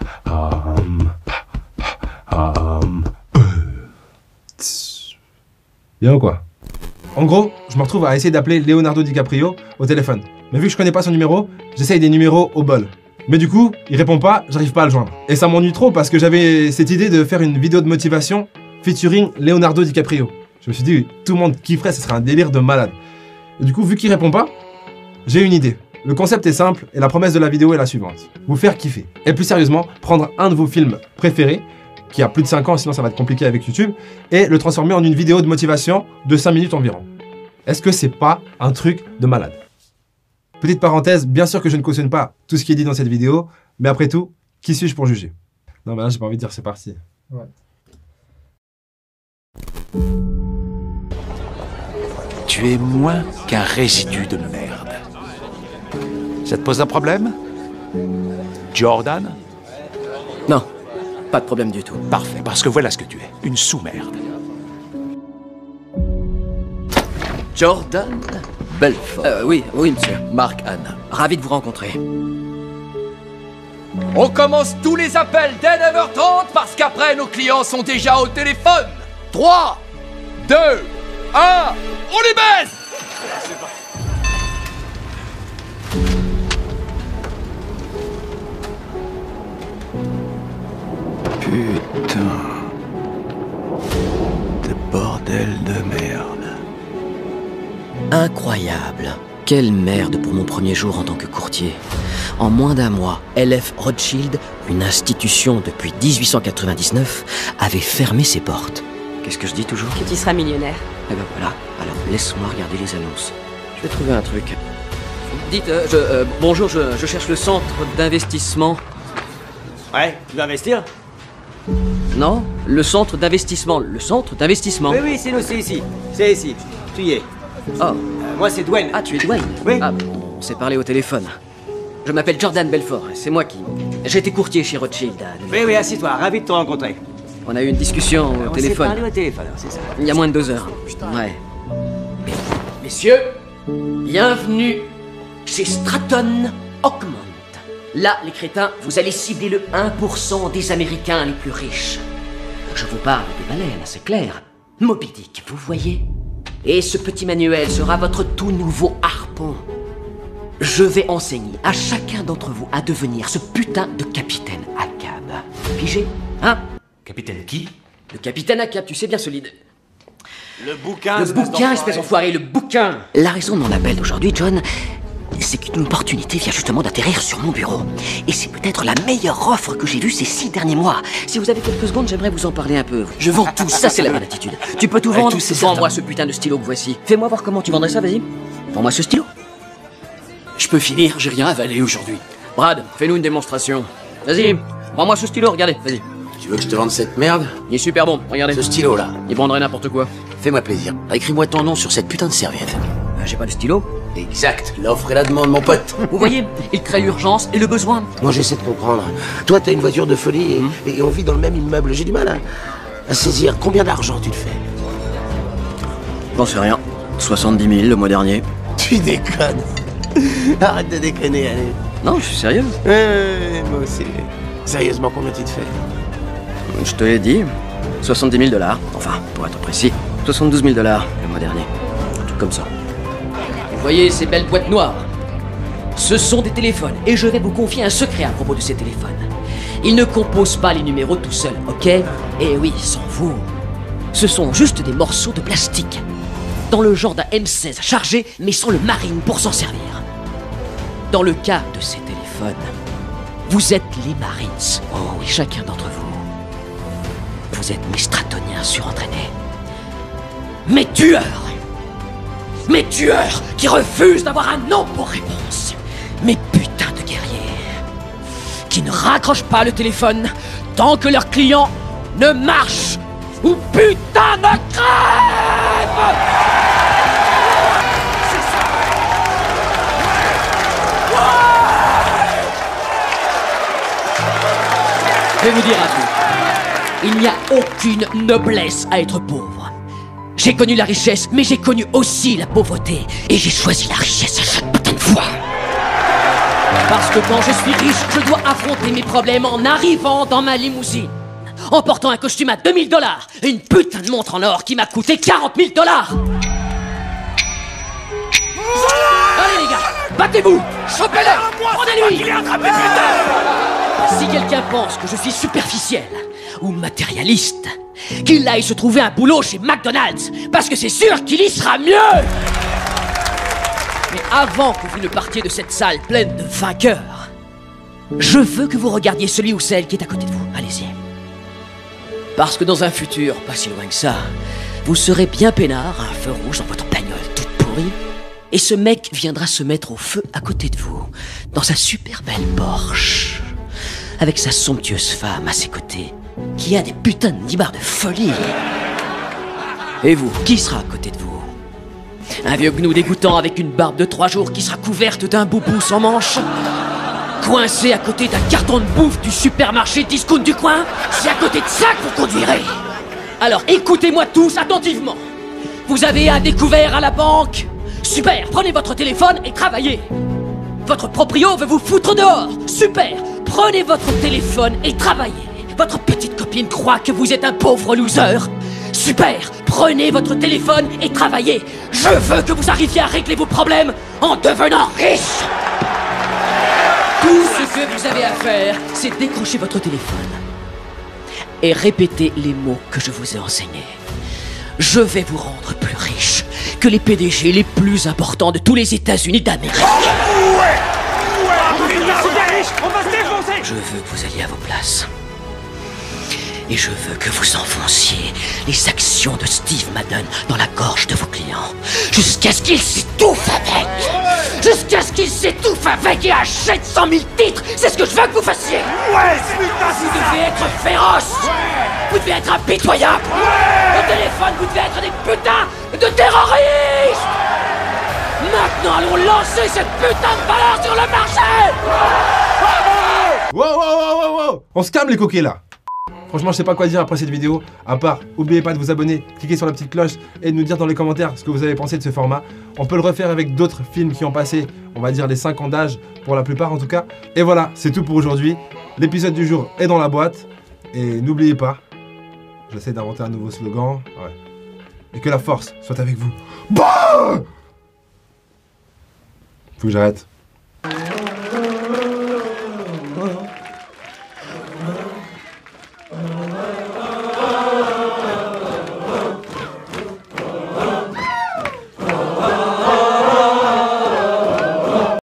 Bien ou quoi? En gros, je me retrouve à essayer d'appeler Leonardo DiCaprio au téléphone. Mais vu que je connais pas son numéro, j'essaye des numéros au bol. Mais du coup, il répond pas, j'arrive pas à le joindre. Et ça m'ennuie trop parce que j'avais cette idée de faire une vidéo de motivation featuring Leonardo DiCaprio. Je me suis dit, tout le monde kifferait, ce serait un délire de malade. Et du coup, vu qu'il répond pas, j'ai une idée. Le concept est simple et la promesse de la vidéo est la suivante. Vous faire kiffer. Et plus sérieusement, prendre un de vos films préférés, qui a plus de 5 ans, sinon ça va être compliqué avec YouTube, et le transformer en une vidéo de motivation de 5 minutes environ. Est-ce que c'est pas un truc de malade? Petite parenthèse, bien sûr que je ne cautionne pas tout ce qui est dit dans cette vidéo, mais après tout, qui suis-je pour juger? Non, mais là, j'ai pas envie de dire c'est parti. Ouais. Tu es moins qu'un résidu de merde. Ça te pose un problème, Jordan? Non, pas de problème du tout. Parfait, parce que voilà ce que tu es, une sous-merde. Jordan Belfort. Oui, monsieur. Mark Anne. Ravi de vous rencontrer. On commence tous les appels dès 9h30 parce qu'après, nos clients sont déjà au téléphone. 3, 2, 1, on les baise! Putain. De bordel de merde. Incroyable. Quelle merde pour mon premier jour en tant que courtier. En moins d'un mois, LF Rothschild, une institution depuis 1899, avait fermé ses portes. Qu'est-ce que je dis toujours? Que tu seras millionnaire. Eh ben voilà, alors laisse-moi regarder les annonces. Je vais trouver un truc. Dites, bonjour, je cherche le centre d'investissement. Ouais, tu veux investir? Non, le centre d'investissement. Oui, c'est nous, c'est ici. C'est ici. Tu y es. Oh. Moi, c'est Dwayne. Ah, tu es Dwayne? Oui. Ah, on s'est parlé au téléphone. Je m'appelle Jordan Belfort, c'est moi qui... J'ai été courtier chez Rothschild. Oui, assieds-toi, ravi de te rencontrer. On a eu une discussion au téléphone. On s'est parlé au téléphone, c'est ça. Il y a moins de 2 heures. Ouais. Messieurs, bienvenue chez Stratton Oakmont. Là, les crétins, vous allez cibler le 1% des Américains les plus riches. Je vous parle des baleines, c'est clair. Moby Dick, vous voyez? Et ce petit manuel sera votre tout nouveau harpon. Je vais enseigner à chacun d'entre vous à devenir ce putain de capitaine Ahab. Pigé? Hein? Capitaine qui? Le capitaine Ahab, tu sais bien solide. Le bouquin, espèce d'enfoiré, le bouquin. La raison de mon appel d'aujourd'hui, John, c'est qu'une opportunité vient justement d'atterrir sur mon bureau. Et c'est peut-être la meilleure offre que j'ai vue ces 6 derniers mois. Si vous avez quelques secondes, j'aimerais vous en parler un peu. Je vends tout, ça c'est la bonne attitude. Tu peux tout vendre, vends-moi ce putain de stylo que voici. Fais-moi voir comment tu vendrais ça, vas-y. Vends-moi ce stylo. Je peux finir, j'ai rien avalé aujourd'hui. Brad, fais-nous une démonstration. Vas-y, vends-moi ce stylo, regardez, vas-y. Tu veux que je te vende cette merde? Il est super bon, regardez. Ce stylo-là. Il vendrait n'importe quoi. Fais-moi plaisir. Écris-moi ton nom sur cette putain de serviette. J'ai pas de stylo. Exact, l'offre et la demande, mon pote. Vous voyez, il crée l'urgence et le besoin. Moi, j'essaie de comprendre. Toi, t'as une voiture de folie et on vit dans le même immeuble. J'ai du mal à saisir. Combien d'argent tu te fais? J'en sais rien. 70 000 le mois dernier. Tu déconnes. Arrête de déconner, allez. Non, je suis sérieux. Moi aussi. Sérieusement, combien tu te fais? Je te l'ai dit. 70 000 $. Enfin, pour être précis, 72 000 $ le mois dernier. Un truc comme ça. Vous voyez ces belles boîtes noires? Ce sont des téléphones, et je vais vous confier un secret à propos de ces téléphones. Ils ne composent pas les numéros tout seuls, ok? Et oui, sans vous. Ce sont juste des morceaux de plastique. Dans le genre d'un M16 chargé, mais sans le marine pour s'en servir. Dans le cas de ces téléphones, vous êtes les Marines. Oh oui, chacun d'entre vous. Vous êtes mes stratoniens surentraînés. Mes tueurs! Mes tueurs qui refusent d'avoir un nom pour réponse. Mes putains de guerriers qui ne raccrochent pas le téléphone tant que leur client ne marche ou putain ne crève. Je vais vous dire un truc. Il n'y a aucune noblesse à être pauvre. J'ai connu la richesse, mais j'ai connu aussi la pauvreté. Et j'ai choisi la richesse à chaque putain de fois. Parce que quand je suis riche, je dois affronter mes problèmes en arrivant dans ma limousine. En portant un costume à 2000 $ et une putain de montre en or qui m'a coûté 40 000 $. Allez les gars, battez-vous, chopez-le, prenez-lui. Si quelqu'un pense que je suis superficiel ou matérialiste, qu'il aille se trouver un boulot chez McDonald's, parce que c'est sûr qu'il y sera mieux. Mais avant que vous ne partiez de cette salle pleine de vainqueurs, je veux que vous regardiez celui ou celle qui est à côté de vous. Allez-y. Parce que dans un futur, pas si loin que ça, vous serez bien peinard à un feu rouge dans votre bagnole toute pourrie, et ce mec viendra se mettre au feu à côté de vous, dans sa super belle Porsche, avec sa somptueuse femme à ses côtés, qui a des putains de nibards de folie. Et vous, qui sera à côté de vous? Un vieux gnou dégoûtant avec une barbe de 3 jours qui sera couverte d'un boubou sans manche? Coincé à côté d'un carton de bouffe du supermarché discount du coin? C'est à côté de ça que vous conduirez. Alors écoutez-moi tous attentivement. Vous avez un découvert à la banque? Super, prenez votre téléphone et travaillez. Votre proprio veut vous foutre dehors? Super, prenez votre téléphone et travaillez. Votre petite copine croit que vous êtes un pauvre loser? Super, prenez votre téléphone et travaillez. Je veux que vous arriviez à régler vos problèmes en devenant riche. Tout ce que vous avez à faire, c'est décrocher votre téléphone et répéter les mots que je vous ai enseignés. Je vais vous rendre plus riche que les PDG les plus importants de tous les États-Unis d'Amérique. Je veux que vous alliez à vos places. Et je veux que vous enfonciez les actions de Steve Madden dans la gorge de vos clients. Jusqu'à ce qu'ils s'étouffent avec. Jusqu'à ce qu'ils s'étouffent avec et achètent 100 000 titres. C'est ce que je veux que vous fassiez. Vous devez être féroce. Vous devez être impitoyable. Au téléphone, vous devez être des putains de terroristes. Maintenant, allons lancer cette putain de valeur sur le marché. Wow. On se calme les coquets là. Franchement, je sais pas quoi dire après cette vidéo, à part, oubliez pas de vous abonner, cliquez sur la petite cloche et de nous dire dans les commentaires ce que vous avez pensé de ce format. On peut le refaire avec d'autres films qui ont passé, on va dire les 5 ans d'âge, pour la plupart en tout cas. Et voilà, c'est tout pour aujourd'hui. L'épisode du jour est dans la boîte. Et n'oubliez pas, j'essaie d'inventer un nouveau slogan. Ouais. Et que la force soit avec vous. Bah! Faut que j'arrête.